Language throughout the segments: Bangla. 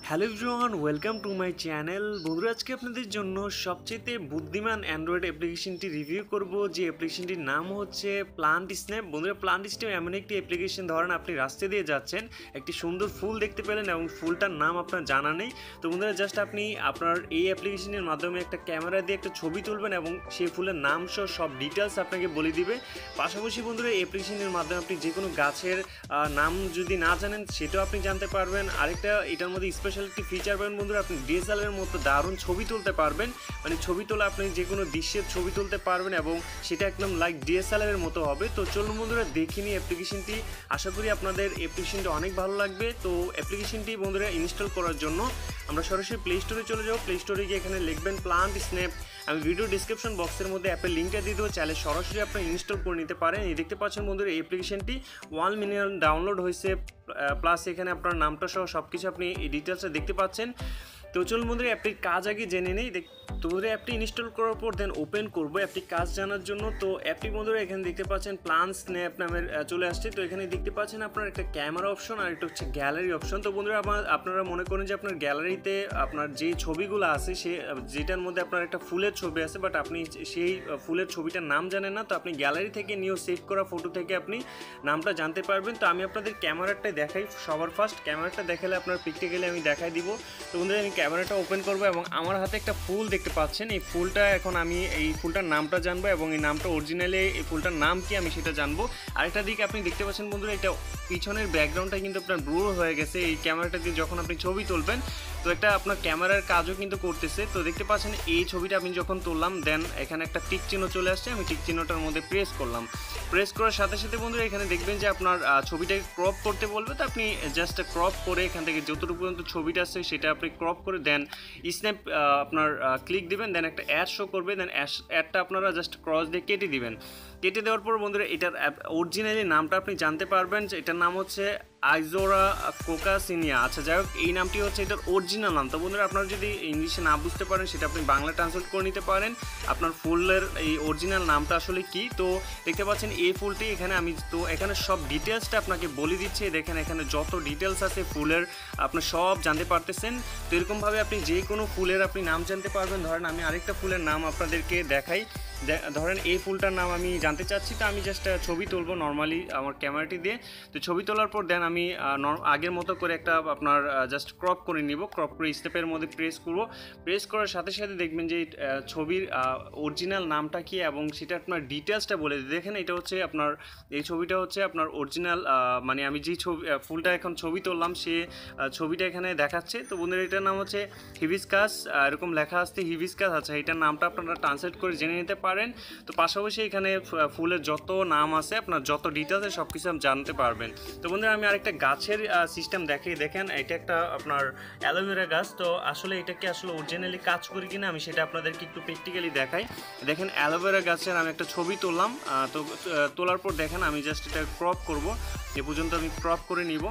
Hello everyone, welcome to my channel. বন্ধুরা, আজকে আপনাদের জন্য সবচেয়ে বুদ্ধিমান অ্যান্ড্রয়েড অ্যাপ্লিকেশনটি রিভিউ করব, যে অ্যাপ্লিকেশনটির নাম হচ্ছে প্লান্ট স্ন্যাপ। বন্ধুরা, প্লান্ট স্ন্যাপ এমন একটি অ্যাপ্লিকেশন, ধরেন আপনি রাস্তা দিয়ে যাচ্ছেন, একটি সুন্দর ফুল দেখতে পেলেন এবং ফুলটার নাম আপনার জানা নেই। তো বন্ধুরা, জাস্ট আপনি আপনার এই অ্যাপ্লিকেশনের মাধ্যমে একটা ক্যামেরা দিয়ে একটা ছবি তুলবেন এবং সেই ফুলের নাম সহ সব ডিটেলস আপনাকে বলে দিবে। পাশাপাশি বন্ধুরা, এই অ্যাপ্লিকেশনের মাধ্যমে আপনি যে কোনো গাছের নাম যদি না জানেন সেটাও আপনি জানতে পারবেন। আরেকটা এটার মধ্যে স্পেশাল একটি ফিচার পাবেন বন্ধুরা, আপনি ডিএসএলআর মতো দারুণ ছবি তুলতে পারবেন। মানে ছবি তোলা, আপনি যে কোনো দৃশ্যের ছবি তুলতে পারবেন এবং সেটা একদম লাইক ডিএসএলআর মতো হবে। তো চলুন বন্ধুরা, দেখে নিই অ্যাপ্লিকেশনটি। আশা করি আপনাদের অ্যাপ্লিকেশনটি অনেক ভালো লাগবে। তো অ্যাপ্লিকেশনটি বন্ধুরা ইনস্টল করার জন্য আমরা সরাসরি প্লে স্টোরে চলে যাব। প্লে স্টোরে গিয়ে এখানে লিখবেন প্লান্ট স্ন্যাপ। আমি ভিডিও ডিসক্রিপশন বক্সের মধ্যে অ্যাপের লিঙ্কটা দিয়ে দেবো, চাইলে সরাসরি আপনি ইনস্টল করে নিতে পারেন। এই দেখতে পাচ্ছেন বন্ধুরা, এই অ্যাপ্লিকেশনটি 1 মিলিয়ন ডাউনলোড হয়েছে, প্লাস এখানে আপনার নামটা সহ সব কিছু আপনি এই ডিটেলসটা দেখতে পাচ্ছেন। তো চলুন বন্ধুরা, অ্যাপটির কাজ আগে জেনে নেই। তো বন্ধুরা, অ্যাপটি ইনস্টল করার পর দেন ওপেন করবো অ্যাপটি কাজ জানার জন্য। তো অ্যাপটি বন্ধুরা এখানে দেখতে পাচ্ছেন প্লান্ট স্ন্যাপ নামের চলে আসছে। তো এখানে দেখতে পাচ্ছেন আপনার একটা ক্যামেরা অপশন আর একটা হচ্ছে গ্যালারি অপশন। তো বন্ধুরা, আপনারা মনে করেন যে আপনার গ্যালারিতে আপনার যে ছবিগুলো আছে, সে যেটার মধ্যে আপনার একটা ফুলের ছবি আছে, বাট আপনি সেই ফুলের ছবিটার নাম জানেন না। তো আপনি গ্যালারি থেকে নিয়েও সেভ করা ফটো থেকে আপনি নামটা জানতে পারবেন। তো আমি আপনাদের ক্যামেরাটাই দেখাই সবার ফার্স্ট। ক্যামেরাটা দেখালে আপনার প্র্যাকটিক্যালি আমি দেখাই দিব। তো বন্ধুরা, আমি ক্যামেরাটা ওপেন করবো এবং আমার হাতে একটা ফুল দেখতে পাচ্ছেন। এই ফুলটা এখন আমি এই ফুলটার নামটা জানবো এবং এই নামটা অরিজিনালি এই ফুলটার নাম কি আমি সেটা জানবো। আরেকটা দিকে আপনি দেখতে পাচ্ছেন বন্ধুরা, এটা পিছনের ব্যাকগ্রাউন্ডটা কিন্তু আপনার ব্লুর হয়ে গেছে। এই ক্যামেরাটা দিয়ে যখন আপনি ছবি তুলবেন, তো একটা আপনার ক্যামেরার কাজও কিন্তু করতেছে। তো দেখতে পাচ্ছেন এই ছবিটা আমি যখন তুললাম, দেন এখানে একটা টিক চিহ্ন চলে আসছে। আমি টিক চিহ্নটার মধ্যে প্রেস করলাম। প্রেস করার সাথে সাথে বন্ধুরা এখানে দেখবেন যে আপনার ছবিটাকে ক্রপ করতে বলবে। তো আপনি জাস্ট ক্রপ করে এখান থেকে যতটুকু পর্যন্ত ছবিটা আছে সেটা আপনি ক্রপ করে দেন স্ন্যাপ আপনার ক্লিক দিবেন, দেন একটা অ্যাড শো করবে। দেন অ্যাডটা আপনারা জাস্ট ক্রস দিয়ে কেটে দিবেন। কেটে দেওয়ার পর বন্ধুরা, এটার অরিজিনালি নামটা আপনি জানতে পারবেন যে এটার নাম হচ্ছে আইজোরা কোকাসিনিয়া। আচ্ছা, যাই হোক, এই নামটি হচ্ছে এটার অরিজিনাল নাম। তো বন্ধুরা, আপনারা যদি ইংলিশে না বুঝতে পারেন, সেটা আপনি বাংলা ট্রান্সলেট করে নিতে পারেন আপনার ফুলের এই অরিজিনাল নামটা আসলে কি। তো দেখতে পাচ্ছেন এই ফুলটি এখানে আমি, তো এখানে সব ডিটেলসটা আপনাকে বলে দিচ্ছি। দেখেন এখানে যত ডিটেলস আছে ফুলের আপনি সব জানতে পারতেছেন। তো এরকমভাবে আপনি যে কোনো ফুলের আপনি নাম জানতে পারবেন। ধরেন আমি আরেকটা ফুলের নাম আপনাদেরকে দেখাই। ধরেন এই ফুলটার নাম আমি জানতে চাচ্ছি। তো আমি জাস্ট ছবি তুলবো নর্মালি আমার ক্যামেরাটি দিয়ে। তো ছবি তোলার পর দেন আমি আগের মতো করে একটা আপনার জাস্ট ক্রপ করে নিব। ক্রপ করে স্টেপের মধ্যে প্রেস করব। প্রেস করার সাথে সাথে দেখবেন যে ছবির অরিজিনাল নামটা কি এবং সেটা আপনার ডিটেলসটা বলে দিই। দেখেন এটা হচ্ছে আপনার এই ছবিটা হচ্ছে আপনার অরিজিনাল, মানে আমি যে ছবি ফুলটা এখন ছবি তুললাম সে ছবিটা এখানে দেখাচ্ছে। তো বন্ধুরা, এটার নাম হচ্ছে হিবিস্কাস, এরকম লেখা আসছে হিবিস্কাস। আচ্ছা, এটার নামটা আপনারা ট্রান্সলেট করে জেনে নিতে পারেন। তো পাশাপাশি এখানে ফুলের যত নাম আছে, আপনার যত ডিটেলস সব কিছু জানতে পারবেন। তো বন্ধুরা, আমি আরেকটা গাছের সিস্টেম দেখাই। দেখেন এটা একটা আপনার অ্যালোভেরা গাছ। তো আসলে এটাকে আসলে অরিজিনালি কাজ করি কিনা আমি সেটা আপনাদেরকে একটু প্র্যাকটিক্যালি দেখাই। দেখেন অ্যালোভেরা গাছের আমি একটা ছবি তুললাম। তো তোলার পর দেখেন আমি জাস্ট এটা ক্রপ করব। এ পর্যন্ত আমি ক্রপ করে নিব।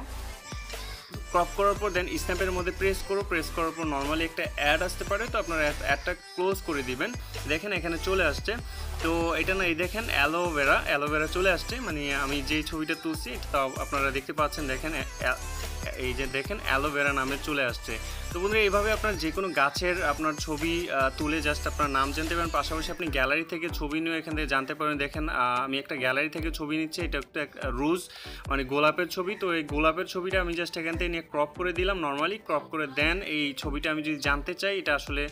ক্রপ করার পর দেন স্ন্যাপের মধ্যে প্রেস করো। প্রেস করার পর নর্মালি একটা অ্যাড আসতে পারে, তো আপনারা অ্যাডটা ক্লোজ করে দিবেন। দেখেন এখানে চলে আসছে। তো এটা না, এই দেখেন অ্যালোভেরা চলে আসছে। মানে আমি যেই ছবিটা তুলছি এটা আপনারা দেখতে পাচ্ছেন। দেখেন এই যে দেখেন অ্যালোভেরা নামে চলে আসছে। তো বন্ধুরা, এইভাবে আপনার যে কোনো গাছের আপনার ছবি তুলে জাস্ট আপনার নাম জানতে পারেন। পাশাপাশি আপনি গ্যালারি থেকে ছবি নিয়ে এখান থেকে জানতে পারেন। দেখেন আমি একটা গ্যালারি থেকে ছবি নিচ্ছি। এটা একটা রোজ মানে গোলাপের ছবি। তো এই গোলাপের ছবিটা আমি জাস্ট এখান থেকে নিয়ে ক্রপ করে দিলাম নর্মালি। ক্রপ করে দেন এই ছবিটা আমি যদি জানতে চাই এটা আসলে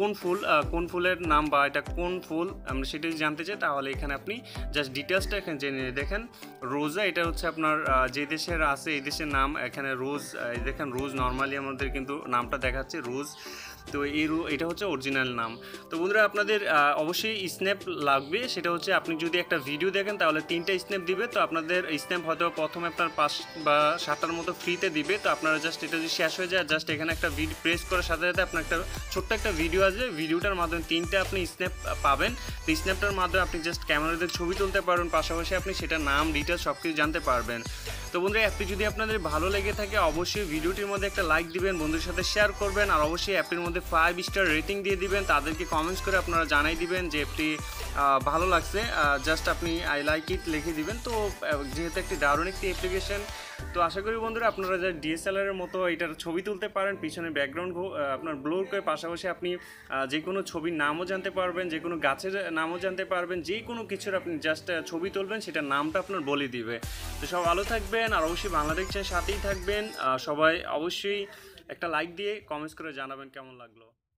কোন ফুলের নাম বা এটা কোন ফুল আমরা সেটা যদি জানতে চাই, তাহলে এখানে আপনি জাস্ট ডিটেলসটা এখানে জেনে নিন। দেখেন রোজা, এটা হচ্ছে আপনার যে দেশের আছে এই দেশের নাম। এখানে রোজ, দেখেন রোজ নর্মালি আমাদের কিন্তু নামটা দেখাচ্ছে রোজ। তো এটা হচ্ছে অরিজিনাল নাম। তো বন্ধুরা, আপনাদের অবশ্যই স্ন্যাপ লাগবে। সেটা হচ্ছে আপনি যদি একটা ভিডিও দেখেন তাহলে 3টা স্ন্যাপ দিবে। তো আপনাদের স্ন্যাপ হয়তো প্রথমে আপনার 5 বা 7টার মতো ফ্রিতে দিবে। তো আপনারা জাস্ট এটা যদি শেষ হয়ে যায়, জাস্ট এখানে একটা প্রেস করার সাথে সাথে আপনার একটা ছোট্ট একটা ভিডিও আসবে। ভিডিওটার মাধ্যমে 3টা আপনি স্ন্যাপ পাবেন। তো স্ন্যাপটার মাধ্যমে আপনি জাস্ট ক্যামেরাতে ছবি তুলতে পারবেন। পাশাপাশি আপনি সেটা নাম ডিটেলস সব কিছু জানতে পারবেন। তো বন্ধুরা, অ্যাপটি যদি আপনাদের ভালো লেগে থাকে অবশ্যই ভিডিওটির মধ্যে একটা লাইক দিবেন, বন্ধুদের সাথে শেয়ার করবেন, আর অবশ্যই অ্যাপটির মধ্যে 5 স্টার রেটিং দিয়ে দিবেন। তাদেরকে কমেন্টস করে আপনারা জানাই দিবেন যে অ্যাপটি ভালো লাগছে। জাস্ট আপনি আই লাইক ইট লিখে দিবেন। তো যেহেতু একটি দারুণ একটি অ্যাপ্লিকেশন, তো আশা করি বন্ধুরা আপনারা যে ডিএসএলআর এর মতো এটার ছবি তুলতে পারেন, পিছনে ব্যাকগ্রাউন্ড আপনার ব্লোর করে পাশাপাশি আপনি যে কোনো ছবির নামও জানতে পারবেন, যে কোনো গাছের নামও জানতে পারবেন, যে কোনো কিছুর আপনি জাস্ট ছবি তুলবেন সেটার নামটা আপনার বলে দিবে। তো সব ভালো থাকবেন আর অবশ্যই বাংলাদেশ চ্যানেল সাথেই থাকবেন। সবাই অবশ্যই একটা লাইক দিয়ে কমেন্টস করে জানাবেন কেমন লাগলো।